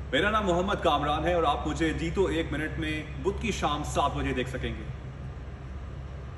मेरा नाम मोहम्मद कामरान है और आप मुझे जी तो 1 मिनट में बुध की शाम 7 बजे देख सकेंगे।